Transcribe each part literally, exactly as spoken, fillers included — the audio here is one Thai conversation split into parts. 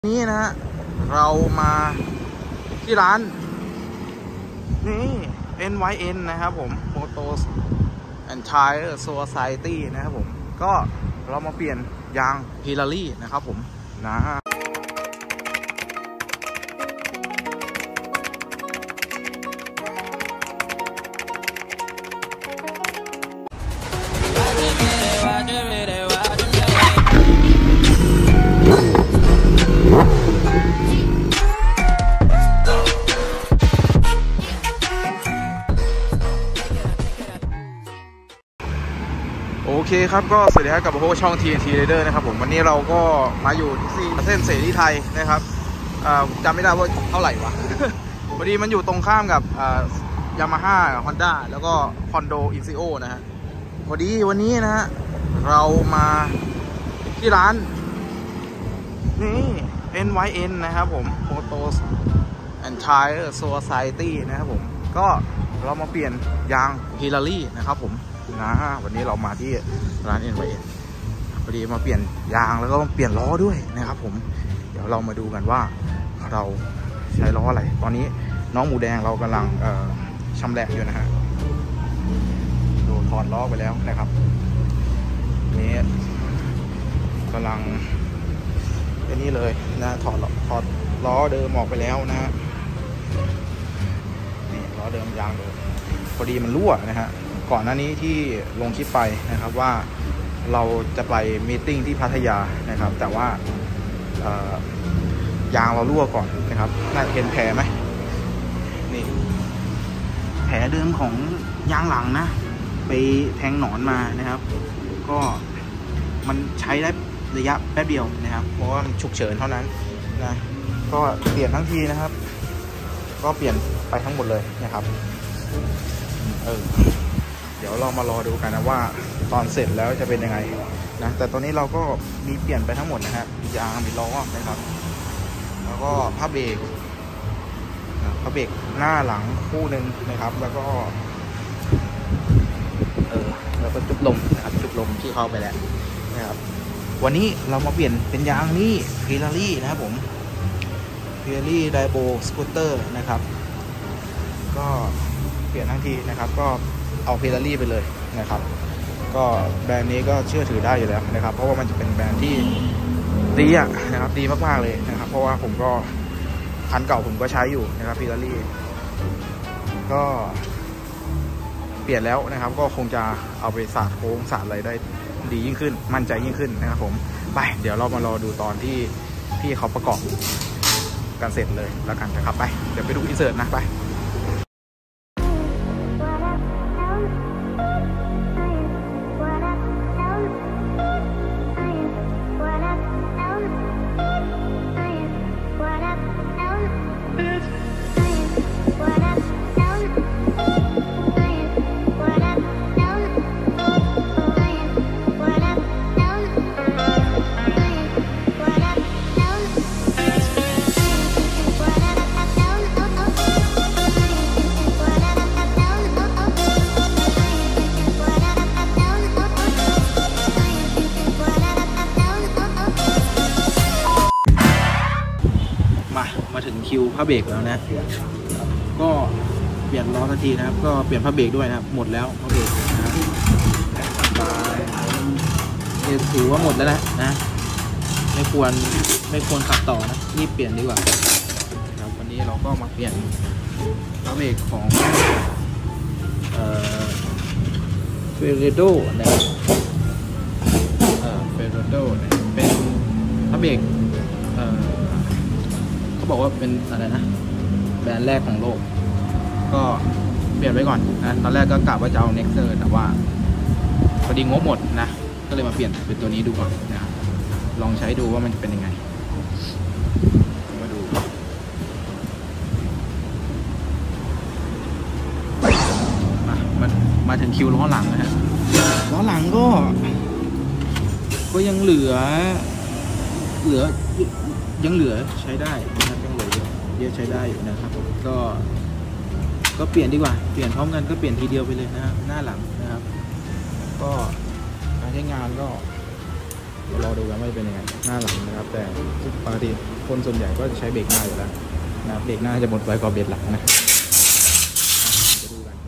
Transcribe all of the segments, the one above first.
นี้นะฮะเรามาที่ร้านนี่ เอ็น วาย เอ็น นะครับผม Motors and Tire Society นะครับผมก็เรามาเปลี่ยนยาง Pirelli นะครับผมนะโอเคครับก็สวัสดีครับกับพวกช่อง ที เอ็น ที Rider นะครับผมวันนี้เราก็มาอยู่ที่เส้นเสรีไทยนะครับจำไม่ได้ว่าเท่าไหร่วะ พอดีมันอยู่ตรงข้ามกับยามาฮ่าฮอนด้าแล้วก็คอนโดอินซิโอนะฮะพอดีวันนี้นะฮะเรามาที่ร้านนี่ เอ็น วาย เอ็น นะครับผม Motors and Tire Society นะครับผมก็เรามาเปลี่ยนยาง Pirelli นะครับผมนะวันนี้เรามาที่ร้าน เอ็น วาย เอ็น พอดีมาเปลี่ยนยางแล้วก็เปลี่ยนล้อด้วยนะครับผมเดี๋ยวเรามาดูกันว่าเราใช้ล้ออะไรตอนนี้น้องหมูแดงเรากำลังชำแหละอยู่นะฮะดูถอดล้อไปแล้วนะครับนี่กำลังอันนี้เลยนะถอดถอดล้อเดิมออกไปแล้วนะฮะนี่ล้อเดิมยางเดิมพอดีมันรั่วนะฮะก่อนหน้านี้ที่ลงคลิปไปนะครับว่าเราจะไปมีตติ้งที่พัทยานะครับแต่ว่ายางเรารั่วก่อนนะครับน่าจะเห็นแผลไหมนี่แผลเดิมของยางหลังนะไปแทงหนอนมานะครับก็มันใช้ได้ระยะแป๊บเดียวนะครับเพราะว่ามันฉุกเฉินเท่านั้นนะก็เปลี่ยนทั้งทีนะครับก็เปลี่ยนไปทั้งหมดเลยนะครับเออเดี๋ยวเรามารอดูกันนะว่าตอนเสร็จแล้วจะเป็นยังไงนะแต่ตอนนี้เราก็มีเปลี่ยนไปทั้งหมดนะฮะยางมีล้อนะครับแล้วก็ผ้าเบรกผ้าเบรกหน้าหลังคู่หนึ่งนะครับแล้วก็เออแล้วก็จุกลมนะครับจุกลมที่เข้าไปแล้วนะครับวันนี้เรามาเปลี่ยนเป็นยางนี่ Pirelli นะครับผม Pirelli Daibo Scooter นะครับก็เปลี่ยนทั้งทีนะครับก็เอาPirelliไปเลยนะครับก็แบรนด์นี้ก็เชื่อถือได้อยู่แล้วนะครับเพราะว่ามันจะเป็นแบรนด์ที่ดีอ่ะนะครับดีมากๆเลยนะครับเพราะว่าผมก็คันเก่าผมก็ใช้อยู่นะครับPirelliก็เปลี่ยนแล้วนะครับก็คงจะเอาไปสาดโค้งสาดอะไรได้ดียิ่งขึ้นมั่นใจยิ่งขึ้นนะครับผมไปเดี๋ยวเรามารอดูตอนที่พี่เขาประกอบกันเสร็จเลยแล้วกันนะครับไปเดี๋ยวไปดูอินเสิร์ตนะไปมาถึงคิวผ้าเบรกแล้วนะก็เปลี่ยนล้อทันทีนะครับก็เปลี่ยนผ้าเบรกด้วยนะครับหมดแล้วผ้าเบรกนะครับถือว่าหมดแล้วนะนะไม่ควรไม่ควรขับต่อนะรีบเปลี่ยนดีกว่าครับวันนี้เราก็มาเปลี่ยนผ้าเบรกของเอ่อเฟรโดนะครับเอ่อเฟรโดเป็นผ้าเบรกเอ่อเขาบอกว่าเป็นอะไรนะแบรนด์แรกของโลกก็เปลี่ยนไว้ก่อนนะตอนแรกก็กะว่าจะเอา Nexter แต่ว่าพอดีงบหมดนะก็เลยมาเปลี่ยนเป็นตัวนี้ดูก่อนนะลองใช้ดูว่ามันเป็นยังไงมาดูมามามาถึงคิวล้อหลังนะฮะล้อหลังก็ก็ยังเหลือเหลือยังเหลือใช้ได้นะครับยังเหลือเยอะใช้ได้อยู่นะครับก็ก็เปลี่ยนดีกว่าเปลี่ยนพร้อมกันก็เปลี่ยนทีเดียวไปเลยนะครับหน้าหลังนะครับก็การใช้งานก็รอดูกันว่าจะเป็นยังไงหน้าหลังนะครับแต่ปกติคนส่วนใหญ่ก็จะใช้เบรกหน้าอยู่แล้วนะเบรกหน้าจะหมดไวกว่าเบรกหลังนะไปดูกัน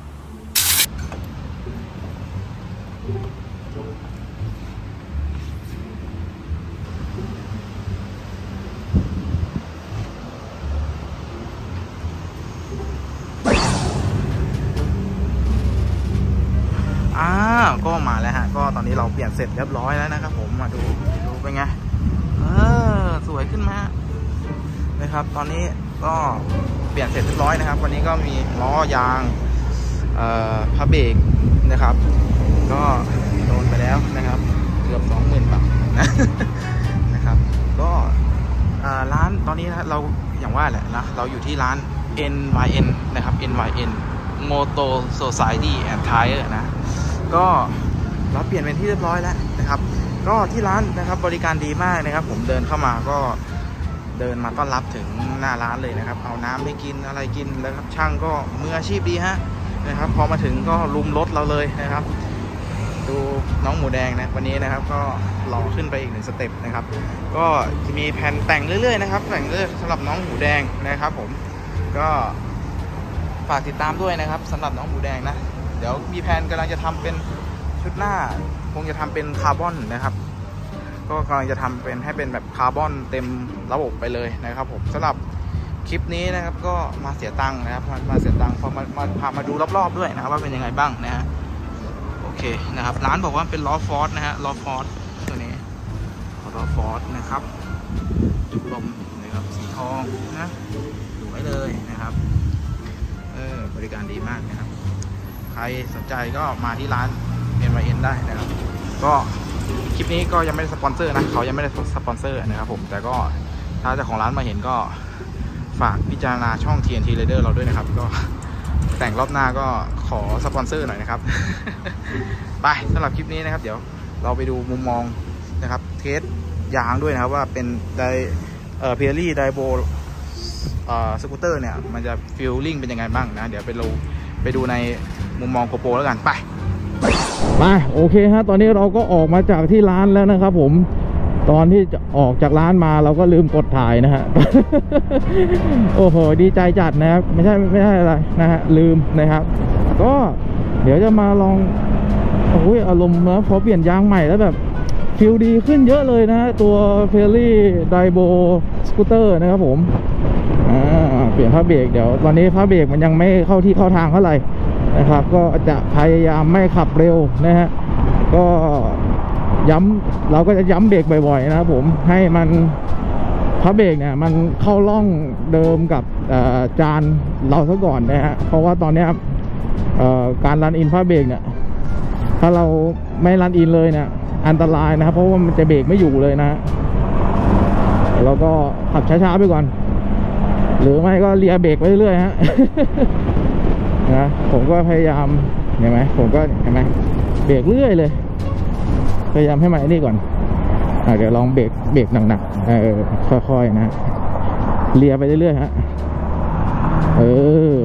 อ่าก็มาแล้วฮะก็ตอนนี้เราเปลี่ยนเสร็จเรียบร้อยแล้วนะครับผมมาดูดูเป็นไงเออสวยขึ้นมานะครับตอนนี้ก็เปลี่ยนเสร็จเรียบร้อยนะครับวันนี้ก็มีล้อยางเอ่อพระเบรกนะครับก็โดนไปแล้วนะครับเกือบสองหมื่นบาทนะนะครับก็ร้านตอนนี้นะเราอย่างว่าแหละนะเราอยู่ที่ร้าน เอ็น วาย เอ็น นะครับ เอ็น วาย เอ็น Moto Society and Tire นะก็เราเปลี่ยนเป็นที่เรียบร้อยแล้วนะครับก็ที่ร้านนะครับบริการดีมากนะครับผมเดินเข้ามาก็เดินมาต้อนรับถึงหน้าร้านเลยนะครับเอาน้ำไปกินอะไรกินแล้วครับช่างก็มืออาชีพดีฮะนะครับพอมาถึงก็ลุมรถเราเลยนะครับดูน้องหมูแดงนะวันนี้นะครับก็หล่อขึ้นไปอีกหนึ่งสเต็ปนะครับก็จะมีแผ่นแต่งเรื่อยๆนะครับแต่งเรื่อยสำหรับน้องหมูแดงนะครับผมก็ฝากติดตามด้วยนะครับสำหรับน้องหมูแดงนะเดี๋ยวมีแผนกำลังจะทำเป็นชุดหน้าคงจะทำเป็นคาร์บอนนะครับก็กำลังจะทำเป็นให้เป็นแบบคาร์บอนเต็มระบบไปเลยนะครับผมสำหรับคลิปนี้นะครับก็มาเสียตังค์นะครับมามาเสียตังค์พอมามาพามาดูรอบๆด้วยนะครับว่าเป็นยังไงบ้างนะฮะโอเคนะครับร้านบอกว่าเป็นล้อฟอร์ดนะฮะล้อฟอร์ดตัวนี้ล้อฟอร์ดนะครับจุกลมนะครับสีทองนะดูไว้เลยนะครับเออบริการดีมากนะครับใครสนใจก็มาที่ร้าน เอ็น วาย เอ็น ได้นะครับก็คลิปนี้ก็ยังไม่ได้สปอนเซอร์นะเขายังไม่ได้สปอนเซอร์นะครับผมแต่ก็ถ้าเจ้าของร้านมาเห็นก็ฝากพิจารณาช่อง ที เอ็น ที Rider เราด้วยนะครับก็แต่งรอบหน้าก็ขอสปอนเซอร์หน่อยนะครับ ไปสำหรับคลิปนี้นะครับเดี๋ยวเราไปดูมุมมองนะครับเทสยางด้วยนะครับว่าเป็นไดเอ่อเพียรี่ไดโบเอ่อสกูตเตอร์เนี่ยมันจะฟีลลิ่งเป็นยังไงบ้างนะเดี๋ยวไปดูไปดูในมุมมองโกโปรแล้วกันไปมาโอเคฮะตอนนี้เราก็ออกมาจากที่ร้านแล้วนะครับผมตอนที่จะออกจากร้านมาเราก็ลืมกดถ่ายนะฮะ โอ้โหดีใจจัดนะครับไม่ใช่ไม่ใช่อะไรนะฮะลืมนะครับก็เดี๋ยวจะมาลองโอ้ยอารมณ์นะพอเปลี่ยนยางใหม่แล้วแบบฟิลดีขึ้นเยอะเลยนะฮะตัวเฟรลี่ไดโบสกูตเตอร์นะครับผมอ่าเปลี่ยนผ้าเบรกเดี๋ยวตอนนี้ผ้าเบรกมันยังไม่เข้าที่เข้าทางเท่าไหร่นะครับก็จะพยายามไม่ขับเร็วนะฮะก็ย้ำเราก็จะย้ำเบรกบ่อยๆนะครับผมให้มันผ้าเบรกเนี่ยมันเข้าร่องเดิมกับจานเราซะก่อนนะฮะเพราะว่าตอนนี้การรันอินผ้าเบรกเนี่ยถ้าเราไม่รันอินเลยเนี่ยอันตรายนะครับเพราะว่ามันจะเบรกไม่อยู่เลยนะเราก็ขับช้าๆไปก่อนหรือไม่ก็เลียเบรกไปเรื่อยๆฮะ นะผมก็พยายามเห็นไหมผมก็เห็นไหมเบรกเรื่อยเลยพยายามให้มันนี่ก่อนอ่ะเดี๋ยวลองเบรกเบรกหนักๆเออค่อยๆนะเลียไปเรื่อยๆฮะเออ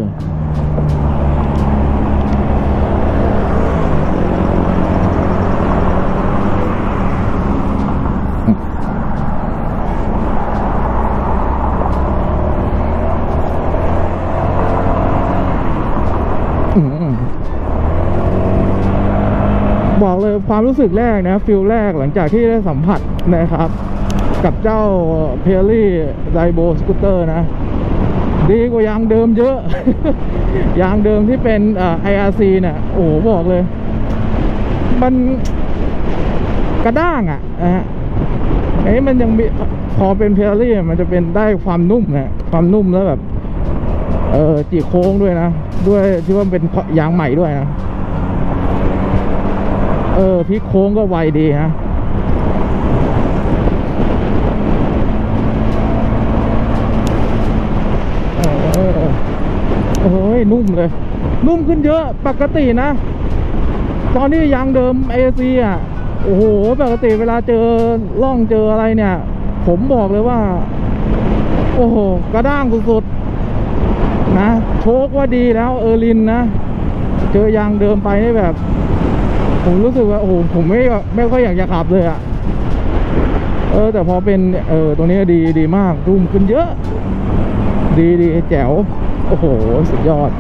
บอกเลยความรู้สึกแรกนะฟิลแรกหลังจากที่ได้สัมผัสนะครับกับเจ้าเพลลี่ไดโบสกูตเตอร์นะดีกว่ายางเดิมเยอะ ยางเดิมที่เป็นไออาร์ซีเนี่ยโอ้โหบอกเลยมันกระด้างอ่ะนะฮะไอ้มันยังมีพอเป็นเพลลี่มันจะเป็นได้ความนุ่มนะความนุ่มแล้วแบบเออจีโค้งด้วยนะด้วยที่ว่าเป็นยางใหม่ด้วยนะเออพลิกโค้งก็ไวดีฮะโอ้ยนุ่มเลยนุ่มขึ้นเยอะปกตินะตอนนี้ยางเดิม เอ ซี อ่ะโอ้โหปกติเวลาเจอร่องเจออะไรเนี่ยผมบอกเลยว่าโอ้โหกระด้างสุดๆนะโชคว่าดีแล้วเออร์ลินนะเจอยางเดิมไปนี่แบบผมรู้สึกว่าโอ้โหผมไม่ไม่ค่อยอยากจะขับเลยอ่ะเออแต่พอเป็นเออตรงนี้ดีดีมากรูมขึ้นเยอะดีดีแจ๋วโอ้โหสุดยอด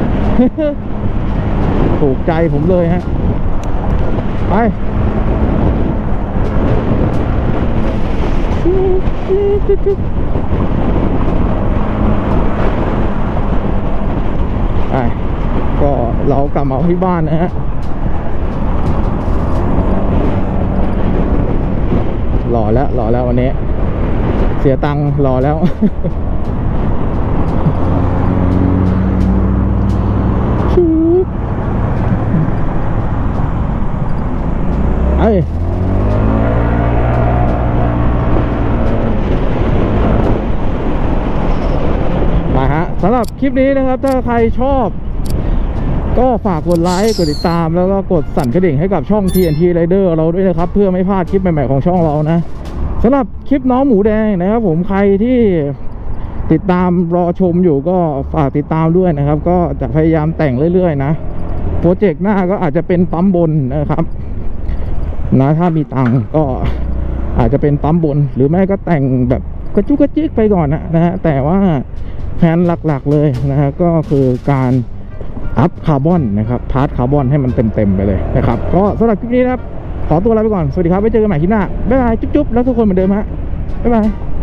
ถูกใจผมเลยฮะไปไปก็เรากลับมาที่บ้านนะฮะหล่อแล้วหล่อแล้ววันนี้เสียตังค์หล่อแล้วไอ้มาฮะสำหรับคลิปนี้นะครับถ้าใครชอบก็ฝากกดไลค์กดติดตามแล้วก็กดสั่นกระดิ่งให้กับช่อง ที เอ็น ที Rider เราด้วยนะครับเพื่อไม่พลาดคลิปใหม่ๆของช่องเรานะสำหรับคลิปน้องหมูแดงนะครับผมใครที่ติดตามรอชมอยู่ก็ฝากติดตามด้วยนะครับก็จะพยายามแต่งเรื่อยๆนะโปรเจกต์หน้าก็อาจจะเป็นปั๊มบนนะครับนะถ้ามีตังค์ก็อาจจะเป็นปั๊มบนหรือไม่ก็แต่งแบบกระจุกกระจิกไปก่อนนะนะฮะแต่ว่าแผนหลักๆเลยนะฮะก็คือการอัพคาร์บอนนะครับพาร์ทคาร์บอนให้มันเต็มๆไปเลยนะครับก็สำหรับคลิปนี้นะครับขอตัวลาไปก่อนสวัสดีครับไว้เจอกันใหม่คลิปหน้าบ๊ายบายจุ๊บๆแล้วทุกคนเหมือนเดิมฮะบ๊ายบาย